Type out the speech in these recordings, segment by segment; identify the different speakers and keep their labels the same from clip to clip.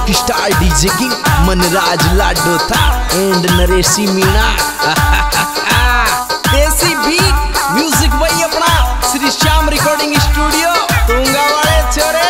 Speaker 1: Star DJ king Manraj लाडो था एंड नरेशी मीणा देसी बीट म्यूजिक भाई अपना श्री श्याम रिकॉर्डिंग स्टूडियो तुंगा वाले छोरे।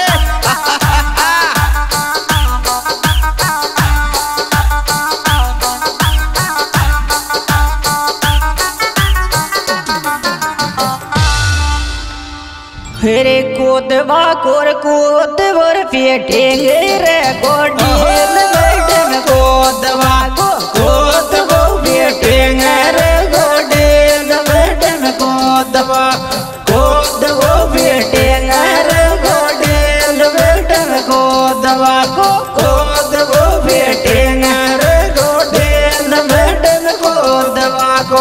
Speaker 2: रे कोदवा कोर कोदवर पेटेंगे रे गोडी बैठन कोदवा को कोदवा पेटेंगे रे गोडी बैठन कोदवा कोदवा पेटेंगे रे गोडी बैठन कोदवा को कोदवा पेटेंगे रे गोडी बैठन कोदवा को।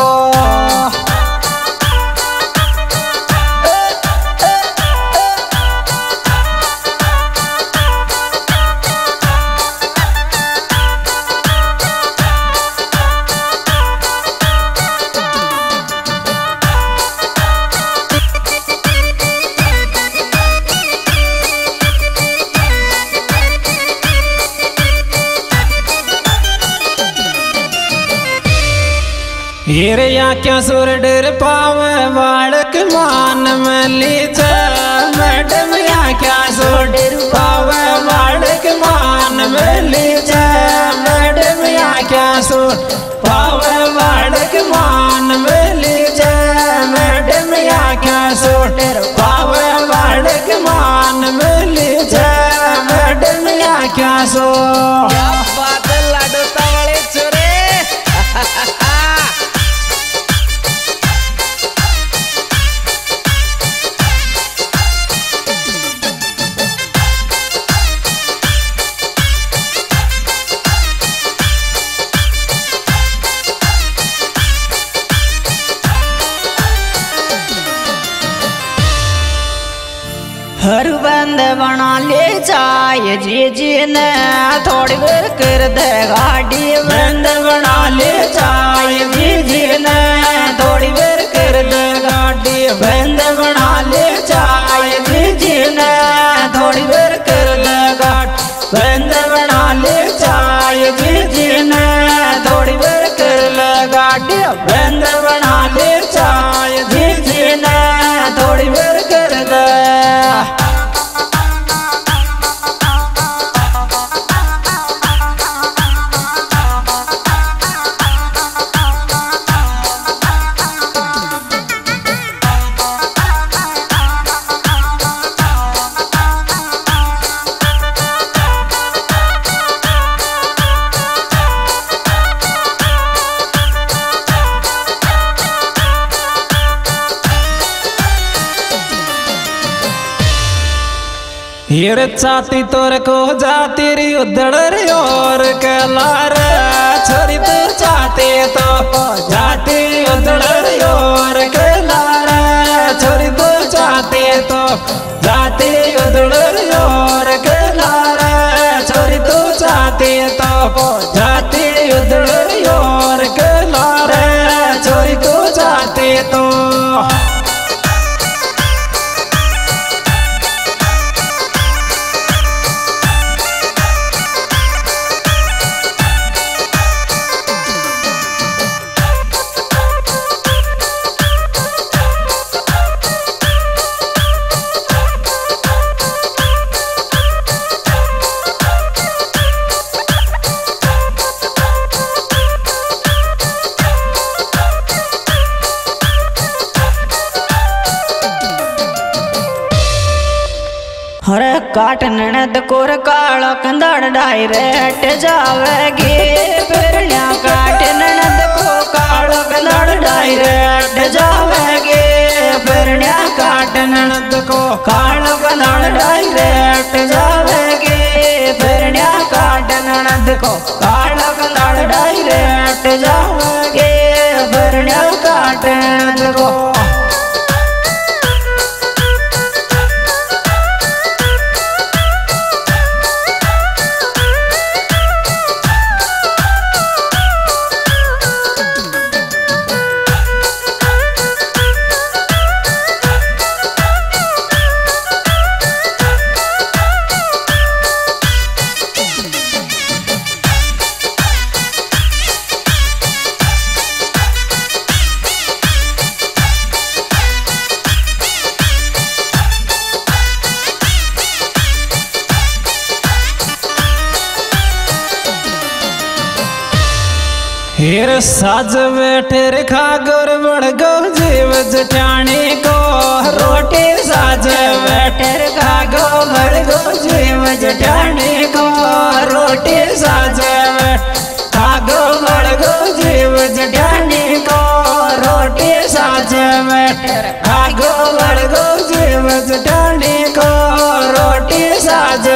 Speaker 3: हिरया क्या सुर डर पावे बालक मान में लीजा मैडम या क्या सुर डर पावे बालक मान में लीजा मैडम या क्या सुर पावे बालक मान में लीजा मैडम या क्या सुर डर पावे बालक मान में लीजा मैडम या क्या सुर।
Speaker 1: क्या बात है लाडो वाले छोरे।
Speaker 2: हर बंद बना ले चाय जी ने थोड़ी देर कर दे गाड़ी
Speaker 3: बंद बना ले चाय जी ने थोड़ी देर कर दे गाड़ी
Speaker 2: बंद बना ले चाय जी ने थोड़ी देर कर दे गाड़ी
Speaker 3: बंद बना ले चाय जी ने थोड़ी देर कर ले गाड़ी बंद बना ले चाय जी ने थोड़ी देर कर दे। हिर चाती तोर को जाती री उधड़ रे और कलार छोरी तू चाहते तो जाती उधड़ रे और कलार छोरी तू चाहते तो जाती उधड़ रे और कलार छोरी तू चाहते तो जाती उधड़ रे और कलार छोरी तू चाहते तो।
Speaker 2: हरे काट ननद कोर काला कंदड़ डायरेक्ट जावेगी फिरण्या काट ननद को काला कंदड़ डायरेक्ट जावेगी फिरण्या काट ननद को काला कंदड़ डायरेक्ट जावेगी फिरण्या काट ननद को काला कंदड़ डायरेक्ट जावेगी फिरण्या काट ननद को।
Speaker 3: हीर साज बैठे खा गोर बड़ गो जीव जटाने को रोटी साज बैठे खा गो बड़ गो जीव जटाने को रोटी साज खा गो बड़ गो जीव जटाने को रोटी साज बैठे खा गो बड़ गो जीव जटाने को रोटी साज।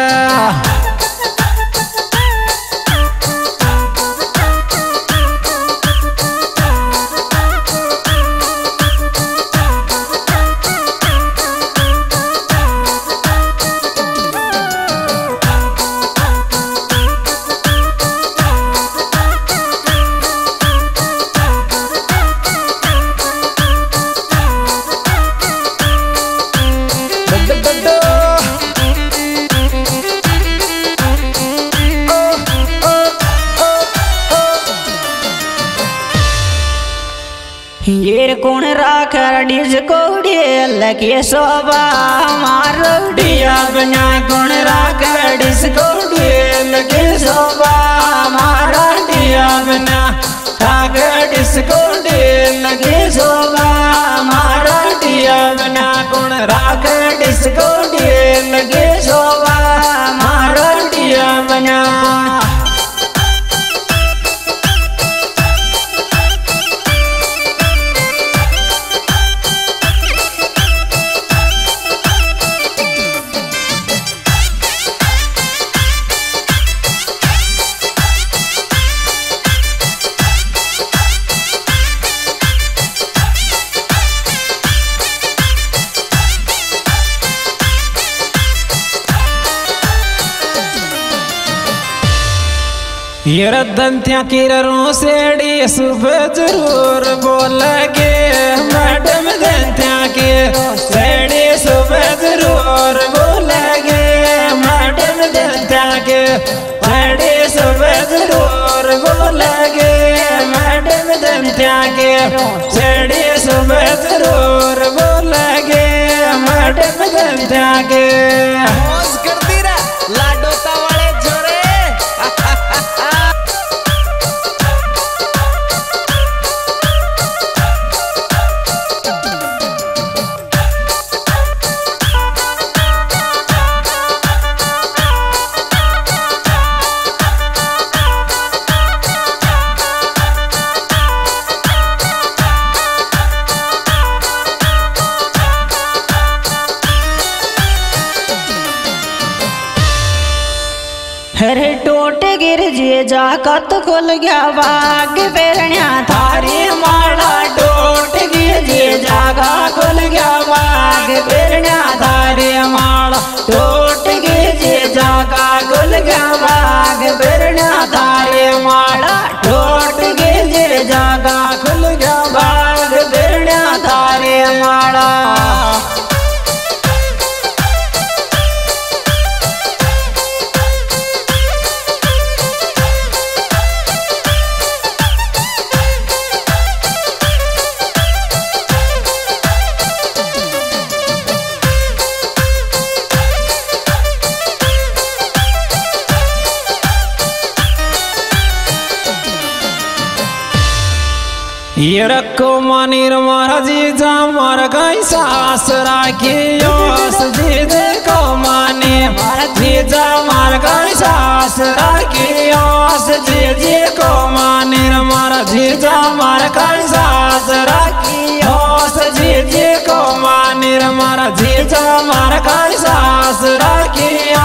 Speaker 2: ये कौन राखर डिस्को डेल के शोभा मारो
Speaker 3: डिया बना कौन राखर डिस्को डेल के शोभा मारा डिया बना राखर डिस्को डेल के शोभा मारा डिया बना कौन राखर डिस्को डेल के शोभा मारा डिया बना। ये दंत्या किरणों सेड़ी सुबह जरूर बोलेगे मैडम दंत्या के सेड़ी सुबह जरूर बोलेगे मैडम दंत्या के सेड़ी सुबह जरूर बोलेगे मैडम दंत्या के सेड़ी सुबह जरूर बोलेगे मैडम दंत्या के।
Speaker 1: मौज करती रह लाडोता वाले जोरे।
Speaker 2: हरे टोट गिर जे जाकत खुल गया बाग बेरण्या थारी माला
Speaker 3: टोट गिर जे जागा खुल गया बाग बेरण्या थारी माला टोट गिर जे जागा खुल गया बाग बेरण्या थारी माला टोट गिर जे जागा खुल गया बाग बेरण्या थारी माला। ये रखो मानीर मारा जीजा मारा कई सास राखी योस जीजे को मानी मारा जीजा मारा कई सास राखी योस जीजे को मानीर मारा जीजा मारा कई सास राखी योस जीजे को मानीर मारा जीजा मारा कई सास राखी